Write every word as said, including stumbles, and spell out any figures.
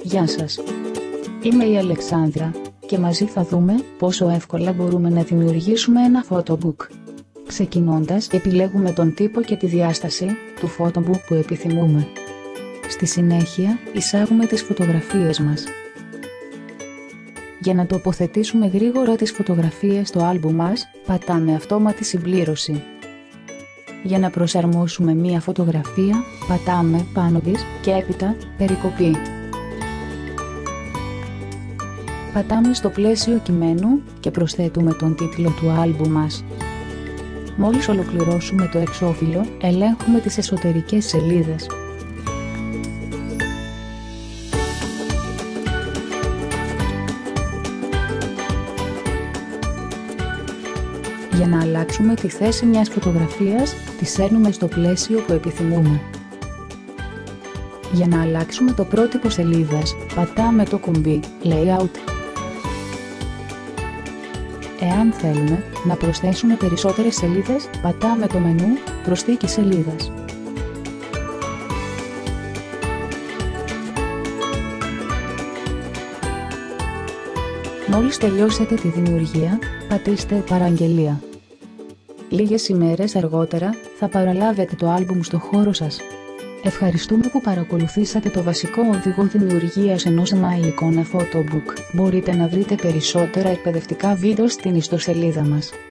Γεια σας. Είμαι η Αλεξάνδρα και μαζί θα δούμε πόσο εύκολα μπορούμε να δημιουργήσουμε ένα photobook. Ξεκινώντας, επιλέγουμε τον τύπο και τη διάσταση του photobook που επιθυμούμε. Στη συνέχεια, εισάγουμε τις φωτογραφίες μας. Για να τοποθετήσουμε γρήγορα τις φωτογραφίες στο άλμπουμ μας, πατάμε αυτόματη συμπλήρωση. Για να προσαρμόσουμε μία φωτογραφία, πατάμε πάνω της και έπειτα περικοπή. Πατάμε στο πλαίσιο κειμένου και προσθέτουμε τον τίτλο του άλμπουμ μας. Μόλις ολοκληρώσουμε το εξώφυλλο, ελέγχουμε τις εσωτερικές σελίδες. Για να αλλάξουμε τη θέση μιας φωτογραφίας, τη σέρνουμε στο πλαίσιο που επιθυμούμε. Για να αλλάξουμε το πρότυπο σελίδας, πατάμε το κουμπί Layout. Εάν θέλουμε να προσθέσουμε περισσότερες σελίδες, πατάμε το μενού Προσθήκη σελίδας. Μόλις τελειώσετε τη δημιουργία, πατήστε Παραγγελία. Λίγες ημέρες αργότερα, θα παραλάβετε το άλμπουμ στο χώρο σας. Ευχαριστούμε που παρακολουθήσατε το βασικό οδηγό δημιουργίας ενός My Icona Photobook. Μπορείτε να βρείτε περισσότερα εκπαιδευτικά βίντεο στην ιστοσελίδα μας.